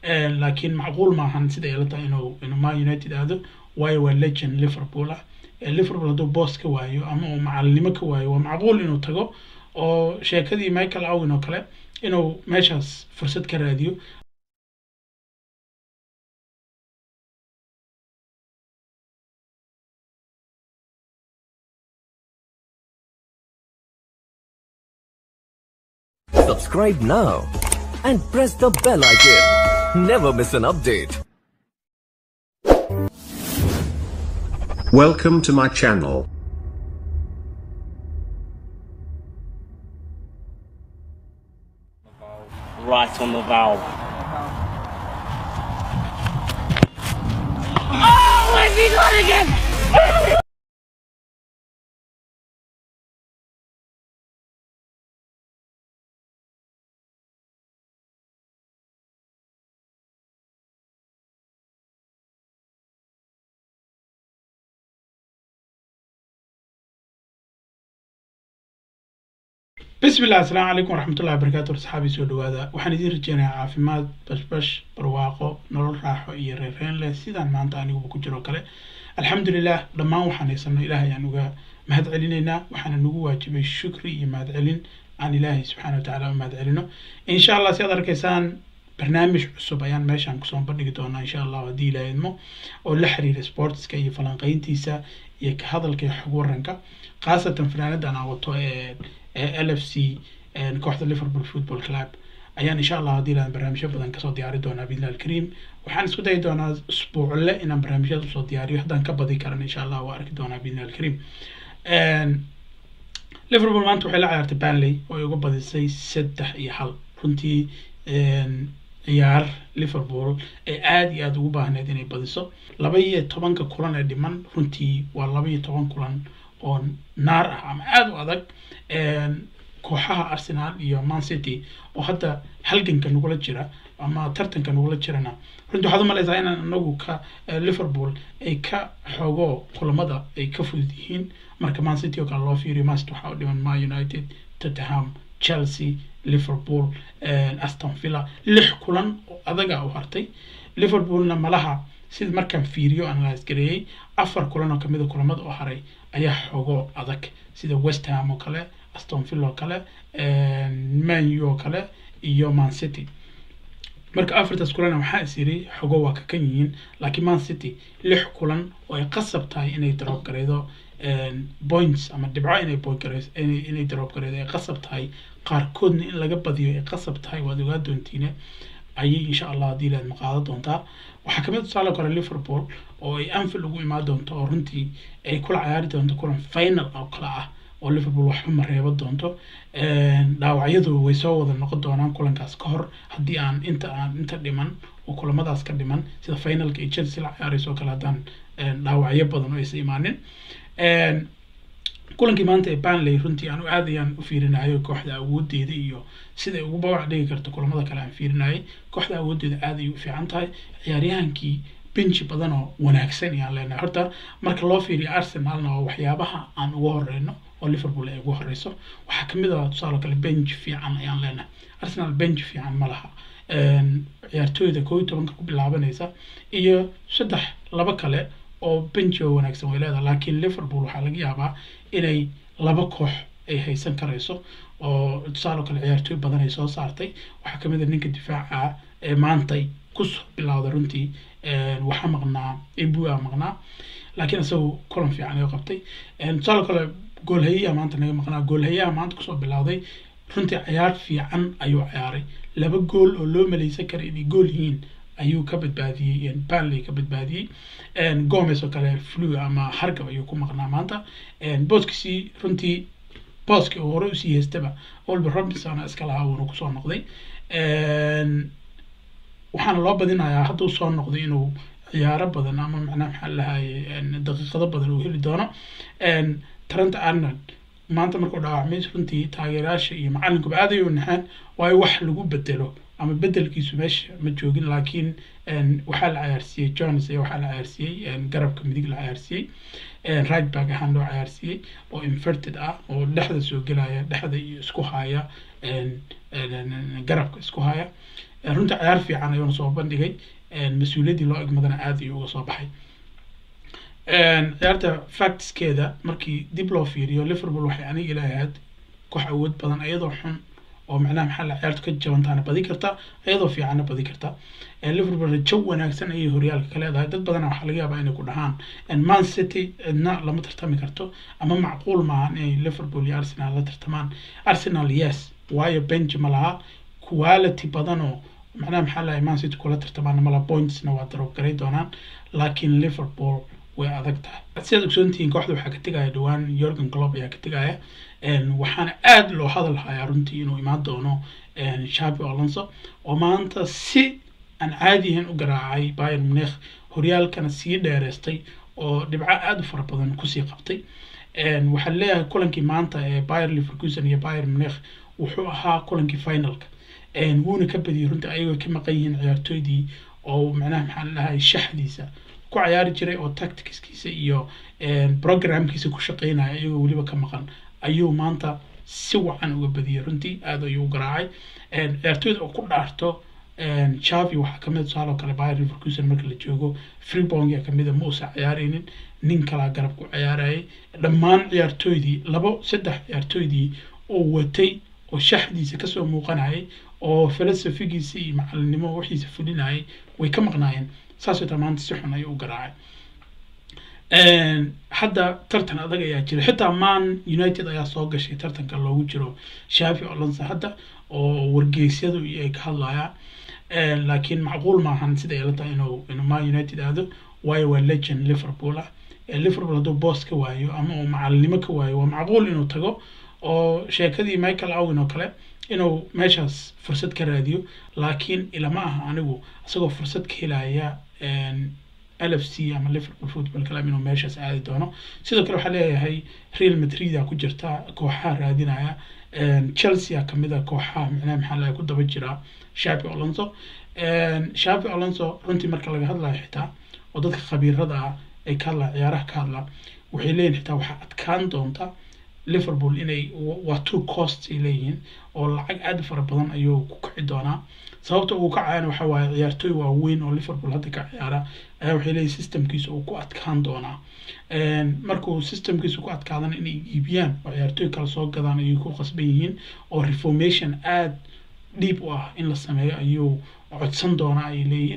لكن معقول ما هن سيدا يلتا إنه ما يونايتد هذا واي legend ليفربول ليفربول هذا بوس كوايو أما معلمة كوايو ومعقول إنه تجو أو شيء كذي مايكل أو إنه كله إنه ماشاس فرصة كراديو Subscribe now and press the bell icon. Never miss an update. Welcome to my channel. Right on the valve. Oh, has he gone again? بسم الله السلام عليكم ورحمة الله وبركاته أصحابي سودو هذا وحنا دي رجعنا عافيماد بش برواقو نرول راحو إيه ريفين له سيدان ما أنت أني وبكجرو كله الحمد لله لما وحنا يسمى إلهي يعني مهد علينا وحنا نقول واجب الشكر مهد علين عن إلهي سبحانه وتعالى ومهد علينا إن شاء الله سيادر كيسان برنامج عصب أيان ماشي عن كسون بردقتونا إن شاء الله ودي لا يدمو ولحرير سبورتس كي فلانقين تيسا يك هذا الكي حقور رنكا خاصة فلانة أنا وطو LFC كوحدة ليفربول فوتبول كلاب أيان إن شاء الله هذه لان برنامج بدن كصوت دياري دونا بإذن الكريم وحن سودا يدونا أسبوع لا إن برنامج صوت دياري وحدان كبدي كرن إن شاء الله وارك دونا بإذن الكريم ليفربول ما أنتو حلا عيارت بانلي ويقول بدي سي سدح يحل كنتي عيار ليفربول عادي عاد وباهنا ديني بديسو لبيه طبعا ككلان أديمان كنتي واللبيه طبعا كلان on نار عم عاد وذاك كوحها أرسنال يا مان سيتي وحتى هلجن كانوا ولا جرا أما ترتن كانوا ولا جرانا رندو هذا ما لزاينا نقول ليفربول أي كحجو كل مدى أي كفوزين مركز مان سيتي وكان الله في ريماس تحاول من ما يونايتد توتنهام تشيلسي ليفربول أستون فيلا لح كلن أذا أو هرتي ليفربول لما لها سيد مركب فيريو أنلايز كريه أفر كلنا كمية كلمات أخرى أيه حقوق أذاك سيد ويست هام وكله أستون فيلا وكله مان يو وكله يو مان سيتي مركب أفرت كلنا محاسيري حقوق ككنيين لكن مان سيتي لح كلن ويقصب تاي إنه يدرب كريدو بوينتس أما دبعة إنه بوي كريس إنه يدرب كريدو يقصب تاي قاركون إن لقب بديو يقصب تاي ودوغاد دونتينه أي إن شاء الله دي للمقاعدة دونتا وحكمت صالة كرة ليفربول أي أنفل لقوا ما دونتا ورنتي أي كل عيار دونتا كلهم فاينل أو قلعة وليفربول وحهم مريبة دونتا داو عيدو ويسووا ذا النقد دونان كلهم كاس كهر هدي أنت ديمان وكل ما داس كديمان سيدا فاينل كي تشيلسي العيار يسووا كلا دان داو عيب بدن ويس إيمانين kulankii maanta ee Burnley runtii aanu aad ayaan u fiirinayo kooxda awoodeeda iyo sida ugu bawac dhigi karto kulamada kale aan fiirinayay kooxda awoodeeda aad ay u fiican tahay ciyaaryahankii bench badan oo wanaagsan ayaan leenahay horta marka loo fiiriyo Arsenalna oo waxyaabaha aan ugu horeyno oo Liverpool ay ugu horeyso waxa kamid ah tusaale kale bench fiican ayaan leenahay Arsenal bench fiican ma laha ciyaartooyda 12 ku bilaabanaysa iyo laba kale oo bench oo wanaagsan way leedahay laakiin Liverpool waxa laga yaabaa inay laba koox ay haysan karayso oo tusaale kale ciyaartooy badan ay soo saartay waxa kamid ah ninka difaaca ee maantay ku soo bilowday runtii waxa maqnaa Ibua maqnaa laakiin asoo kulan fiican ay qabtay tusaale kale goolhayaha maanta naga maqnaa goolhayaha maanta ku soo bilowday runtii ciyaar fiican ayuu ciyaaray laba gool oo loo maleysan karo inay gool yihiin ayuu ka badbaadiyay Burnley ka badbaadiyay Gomez oo kale flu ama hargab ayuu ku maqnaa maanta booskii runtii booski oo hore u sii heystaba Oliver Robinson iska lahaa uu ku soo noqday waxaan loo badinayaa hadda uu soo noqday inuu ciyaaro badan ama macnaha maxaa lahaay daqiiqado badan uu heli doono Trent Arnold maanta markuu dhaawacmay runtii taageerayaasha iyo macallinkuba aad ayuu naxaan waayo wax lagu bedelo ama bedelkiisu meesha ma joogin laakiin waxa la ciyaarsiyay Jones iyo waxa la ciyaarsiyay garabka midig la ciyaarsiyay right back ahaan loo ciyaarsiyay oo inverted ah oo dhexda soo galaya dhexda iyo isku haya garabka isku haya runtii ciyaar fiican ayuuna soo bandhigay mas-uuliyaddii loo egmadana aad ayuu uga soo baxay ciyaarta factskeeda markii dib loo fiiriyo Liverpool waxay aniga ilaahayd koox awood badan iyadoo xun oo macnaha maxaa la ciyaartu ka jabantaana badi karta iyadoo fiicanna badi karta Liverpool rajo wanaagsan ayay horyaalka ka leedahay dad badan waxa laga yaabaa inay ku dhahaan Man City cidna lama tartami karto ama macquul maaha inay Liverpool iyo Arsenal la tartamaan Arsenal yes waayo bench ma laha quality badan oo macnaha maxaa la Man City kula tartamaan mala pointsna waa drop garay doonaan laakiin Liverpool way adag tahay sidaad ogsoontihiin kooxda waxaa ka tegaya dhawaan Jurgen Klopp ayaa ka tegaya waxaana aad loo hadal hayaa runtii inuu imaan doono Xabi Alonso oo maanta si aan caadi ahayn u garaacay Bayern Munich horyaalkana sii dheereystay oo dhibco aad u fara badan kusii qabtay waxaan leeyahay kulankii maanta ee Bayer Leverkusen iyo Bayern Munich wuxuu ahaa kulankii finalka wuuna ka badiyay runtii ayagoo ka maqan yihiin ciyaartoydii oo macnaha maxaa la dhahay shaxdiisa ku ciyaari jiray oo tacticskiisa iyo programkiisa ku shaqeynaya ayagoo weliba ka maqan ayuu maanta si wacan uga badiyay runtii aad ayuu u garaacay ciyaartoyda oo ku dhaarto Xavi waxaa ka mid saaloo kale Bayer Leverkusen marka la joogo Frimpong ayaa ka mid ah ma uusan ciyaaraynin nin kala garab ku ciyaarayay dhammaan ciyaartoydii saddex ciyaartoydii oo watay oo shaxdiisa ka soo muuqanayay oo filosofigiisa iyo macalinimo wixiisa fulinayay way ka maqnaayeen saasoo tamaanta si xun ayuu u garaacay hadda tartan adag ayaa jira xitaa Man United ayaa soo gashay tartanka loogu jiro Xabi Alonso hadda oo wargeysyadu ay ka hadlayaan laakiin macquul maahan sida ay la tahay inuu Man United aado waayo waa legend Liverpool Liverpool hadduu boos ka waayo ama uu macalinimo ka waayo waa macquul inuu tago oo sheekadii Michael Owen oo kale inuu meeshaas fursad ka raadiyo laakiin ilama aha anigu asagoo fursad ka helaya LFC ama Liverpool Football Club inuu meeshaas aadi doono sidoo kale waxaa leeyahay Real Madrid ku jirta kooxaha raadinaya Chelsea kamid ah kooxaha macnaha maxaa la ku daba jira Xabi Alonso runtii marka laga hadlayo xitaa oo dadka khabiirada ah ay ka hadla ciyaaraha ka hadla waxay leeyihiin xitaa waxa adkaan doonta Liverpool inay waa two costs ay leeyihiin oo lacag aad fara badan ayuu ku kici doonaa sababta uu ka caayana waxa waaye ciyaartoy waaweyn oo Liverpool hadda ka ciyaara ayaa waxay leeyihiin systemkiisa uu ku adkaan doonaa markuu systemkiisa ku adkaadana inay iibiyaan oo ciyaartoy kala soo gadaan ayay ku qasban yihiin oo reformation aad deep u ah in la sameeyo ayuu codsan doonaa ay leeyihiin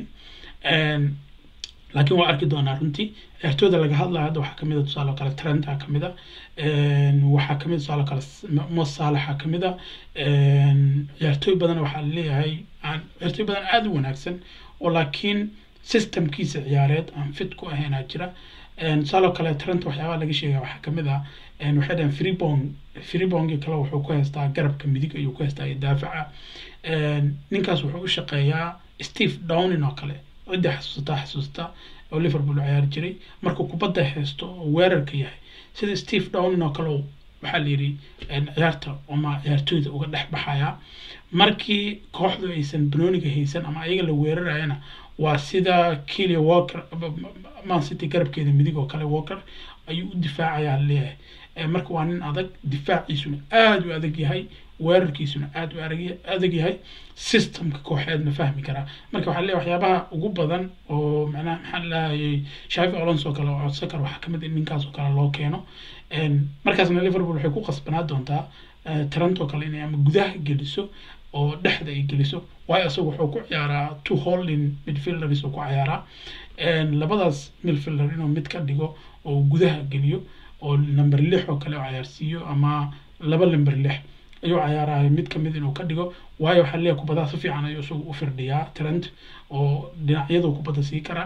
laakiin waa arki doonaa runtii ciyaartooyda laga hadlayo hadda waxaa kamid ah tusaale kale Trent kamid ah waxaa kamid tusaale kale Mo Salah kamid ah ciyaartooy badan waxaa leeyahay ciyaartooy badan aad u wanaagsan oo laakiin systemkiisa ciyaareed aan fit ku ahayn jira tusaale kale Trent waxyaaba laga sheegay waxaa kamid ah waxay dhahan Frimpong kale wuxuu ku haystaa garabka midig ayuu ku haystaa daafaca ninkaas wuxuu u shaqeeyaa Steve Downing oo kale cidda xasuusta oo Liverpool ciyaar jiray markuu kubadda haysto oo weerarka yahay sida Steve Downing oo kale waxa la yiri ciyaarta ama ciyaartoyda uga dhex baxaya markii kooxdu aysan banooniga haysan ama ayaga la weerarayana waa sida Kyle Walker Man City garabkeeda midig oo kale Walker ayuu u difaacayaa leeyahay marka waa nin adag difaaciisuna aad u adag yahay weerarkiisuna aad u adag yahay systemka kooxeedna fahmi kara marka waxa leeyahay waxyaabaha ugu badan oo macnaha maxaa la leeyahay Xabi Alonso kale oo codsan waxa kamid in ninkaas oo kale loo keeno markaasna Liverpool waxay ku qasbanaa doontaa Trent oo kale inay ama gudaha geliso oo dhexda ay geliso waayo asagu wuxuu ku ciyaaraa two holding midfielders oo ku ciyaaraa labadaas midfielder inuu mid ka dhigo oo gudaha geliyo oo number 6 oo kale oo ciyaarsiiyo ama laba number 6 ayuu ciyaarahay mid kamid inuu ka dhigo waayo waxa leeyahay kubadda si fiican ayuu isagu u firdhiyaa Trent oo dhinacyada kubadda sii kara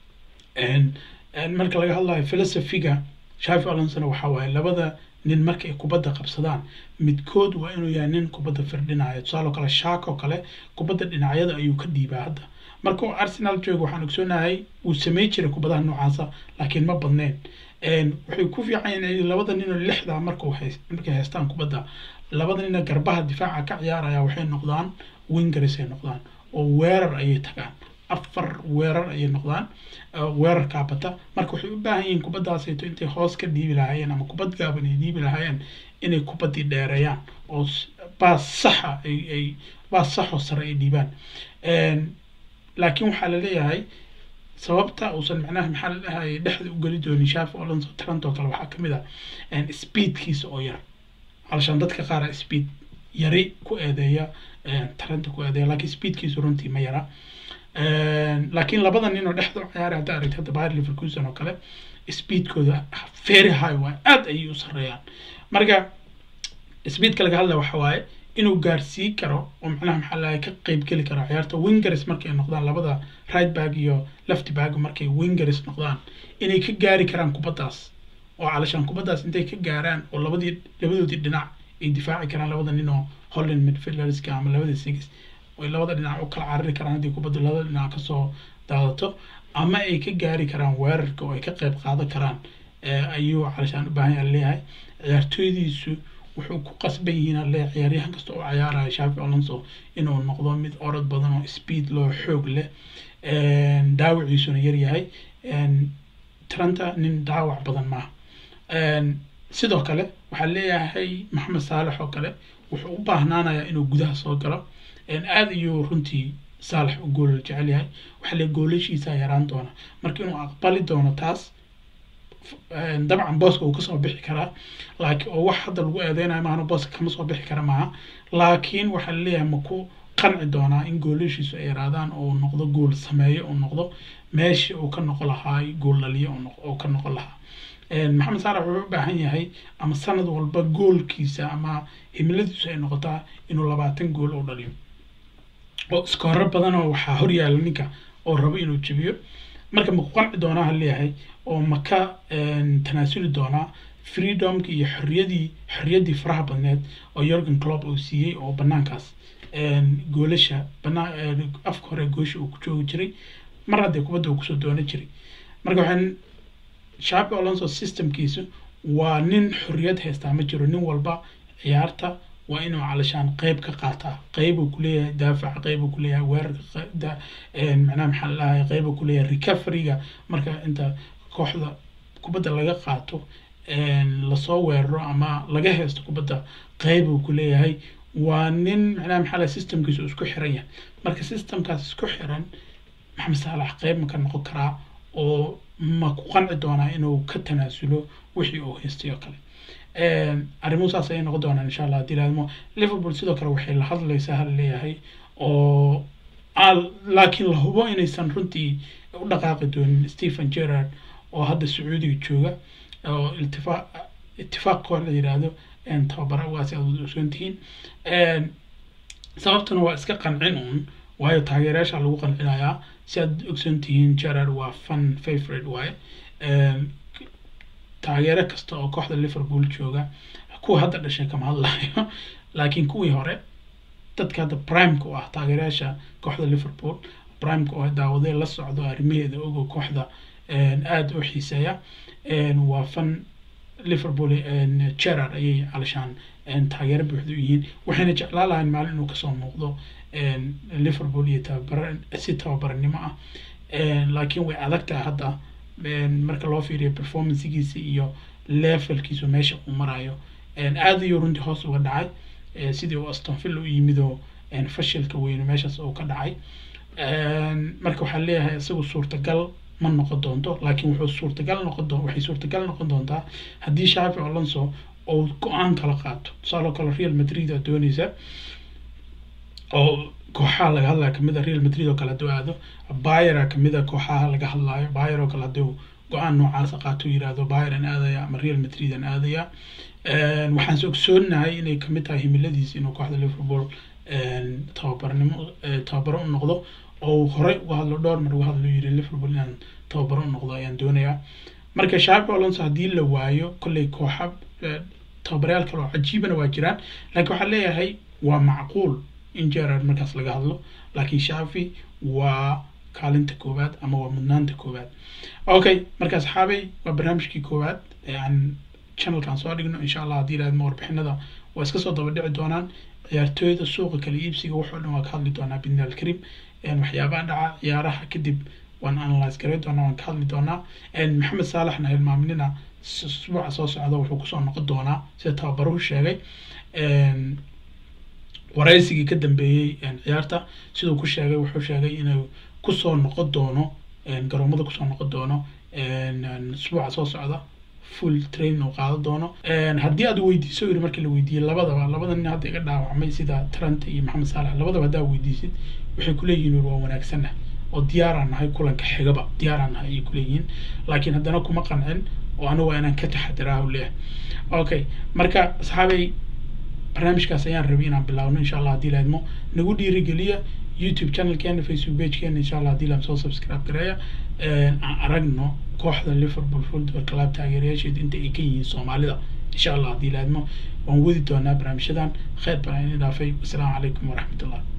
marka laga hadlayo philosophy-ga Xabi Alonso waxa waaye labada nin marka ay kubadda qabsadaan midkood waa inuu yahay nin kubadda firdhinaya tusaale kale Shaq oo kale kubadda dhinacyada ayuu ka dhiibaa hadda marka Arsenal joogo waxaan ogsoonahay uu sameeyay jiray kubadaha noocaas laakiin ma badneen waxay ku fiican yihiin labada nin oo lixda markay haystaan kubadda labada nin garbaha difaaca ka ciyaaraya waxay noqdaan wingers ay noqdaan oo weerar ay tagaan afar weerar ay noqdaan weerar ka bata marka waxay u baahan yihiin kubaddaas ay intay hoos ka dhiibi lahaayeen ama kubad gaaban ay dhiibi lahaayeen inay kubadii dheereeyaan oo baas sax oo sare ay dhiibaan laakiin waxaa la leeyahay sababta uusan macnaha maxaa la dhahay dhexda u geli doonin Xavi Alonso Trent oo kale waxaa kamid ah speedkiisa oo yar علشان dadka qaar speed yari ku eedeeya Trent ku eedeeya laakiin speedkiisu runtii ma yara laakiin labada nin oo dhexda ciyaar hadda aragtay Bayer Leverkusen oo kale speedkooda very high waa aad ay u sareeyaan marka speedka laga hadlayo waxa waaye inuu gaarsiin karo oo macnaha maxaa la ka qayb gali karo ciyaarta wingers markay noqdaan labada right back iyo left back markay wingers noqdaan inay ka gaari karaan kubadaas oo علشان kubadaas intay ka gaaraan oo labadoodii dhinac ay difaaci karaan labada nin oo Holland midfielders ka ama labada six oo labada dhinac oo kala carari karaan hadii kubada labada dhinac ka soo daadato ama ay ka gaari karaan weerarka oo ay ka qayb qaadan karaan ayuu علشان u baahan yahay ciyaartoydiisu wuxuu ku qasban yihiin ciyaaryahan kasta oo ciyaaraya Xavi Alonso inuu noqdo mid orod badan oo speed loo xoog leh daawaciisuna yar yahay Trent nin daawac badan ma sidoo kale waxa leeyahay Mohamed Salah oo kale wuxuu u baahnaanayaa inuu gudaha soo galo aad iyo runtii Salah u gool jecel yahay waxa la goolashiisa yaraan doona markii inuu aqbali doono taas dabcan booska uu ka soo bixi karaa laakiin oo wax hadda lagu eedeynayo ma aha booska kama soo bixi kara maaha laakiin waxa leeyahay ma ku qanci doonaa in goolashiisu ay yaraadaan oo noqdo gool sameeyo oo noqdo meeshii uu ka noqon lahaa gool dhaliyo oo ka noqon lahaa Mohamed Salah wuxuu u baahan yahay ama sanad walba goolkiisa ama himiladiisu ay noqotaa inuu 20 gool u dhaliyo oo iskoor badan oo waxa hor yaal ninka oo rabo inuu jabiyo marka ma qanci doonaa hal leeyahay oo maka tanaasuli doonaa freedomki iyo xorriyadii faraha badneed oo Jurgen Klopp uu siiyay oo banaankaas goolasha afka hore goosha uu ku joogi jiray mar hadda kubadda uu ku soo doona jiray marka waxaan Xavi Alonso systemkiisu waa nin xorriyad haysta ma jiro nin walba ciyaarta waa inuu علشان qayb ka qaataa qayb uu ku leeyahay daafac qayb uu ku leeyahay weerarka macnaha maxaa la qayb uu ku leeyahay recovery-ga marka inta kooxda kubadda laga qaato la soo weeraro ama laga haysto kubadda qayb uu ku leeyahay waa nin macnaha maxaa la systemkiisu isku xiran yahay marka systemkaas isku xiran Mohamed Salah qayb ma ka noqon karaa oo ma ku qanci doonaa inuu ka tanaasulo wixii uu haystay oo kale arrimuhu saas ay noqon doonaan insha Allah dilaadmo Liverpool sidoo kale waxay la hadlaysaa hal leeyahay oo laakiin la hubo inaysan runtii u dhaqaaqi doonin Steven Gerrard oo hadda Sacuudiga jooga oo ittifaaq koox la yiraahdo tababara waasi aad u soontiin sababtuna waa iska qancin waayo taageerayaasha lagu qancinayaa si aad ogsoontihiin Gerrard waa fan favorite waaye taageero kasta oo kooxda Liverpool jooga kuwa hadda dhashay kama hadlayo laakiin kuwii hore dadka hadda prime ku ah taageerayaasha kooxda Liverpool prime ku ah daawaday la socdo arrimaheeda oo kooxda aad u xiiseeya waa fan Liverpool Gerrard ayay علشان taageero buuxda u yihiin waxayna jeclaan lahayn maalin inuu ka soo muuqdo Liverpool iyo tababarnimo ah laakiin way adagtahay hadda marka loo fiiriyo performance-giisa iyo levelkiisu meesha uu marayo aad iyo runtii hoos uga dhacay sidii uu Aston Villa u yimid oo fashilka weyn meeshaas uu ka dhacay marka waxa leeyahay isagu suurtagal ma noqon doonto laakiin waxay suurtagal noqon doontaa haddii Xavi Alonso oo go'aan kala qaato tusaale kale Real Madrid oo doonaysa oo kooxaha laga hadlayo kamid ah Real Madrid oo kala duwaado Bayern kamid ah kooxaha laga hadlayo Bayern oo kala duw go'aan noocaas qaato yiraahdo Bayern aadaya ama Real Madrid aadaya waxaan soo ogsoonahay inay kamid tahay himiladiisa inuu kooxda Liverpool tababaro u noqdo oo hore uga hadlo dhowr mar uga hadlo yiri Liverpool inaan tababaro u noqdo ayaan doonayaa marka Xavi Alonso hadii la waayo kulay kooxa tababarayaal kale oo cajiibana waa jiraan laakiin waxa leeyahay waa macquul in Gerrard markaas laga hadlo laakiin Xavi waa kaalinta koowaad ama waa mudnaanta koowaad okay markaas Xavi waa barnaamijkii koowaad aan channelkan soo dhigno insha Allah hadii aad warbixinada waa iska soo daba dhici doonaan ciyaartooyda suuqa kala iibsiga wuxuu dhan waa ka hadli doonaa bidnal karim waxyaabaha dhaca ciyaaraha kadib waan analyze gareyn doonaa waan ka hadli doonaa Mohamed Salahna hilmaaminina usbuuca soo socda wuxuu ku soo noqon doonaa sida tababaruhu sheegay waraysigii ka dambeeyey ciyaarta sidoo ku sheegay wuxuu sheegay inuu ku soo noqon doono garoomada ku soo noqon doono usbuuca soo socda full train oo qaado doono haddii aad weydiiso yiri markii la weydiiyay labada nin hadda iga dhaawacmay sida Trent iyo Mohamed Salah labadaba hadaa weydiisid waxay ku leeyihiin waa wanaagsanah oo diyaaraan nahay kulanka xigaba diyaaraan nahay ay ku leeyihiin laakiin haddana kuma qancin oo anigu inaan ka taxadiraa u leeyahay okay marka asxaabay barnaamijkaas ayaan rabay inaan bilaawno insha Allah haddii laadmo nagu dhiirigeliya YouTube channelkeena Facebook pagekeena insha Allah haddii laam soo subscribe gareeya aan aragno kooxda Liverpool Football Club taageerayaasheed inta ay ka yihiin Soomaalida insha Allah haddii laadmo waan wadi doonaa barnaamijyadan khayr baan idin dhaafay. Assalaamu calaykum waraxmatullahi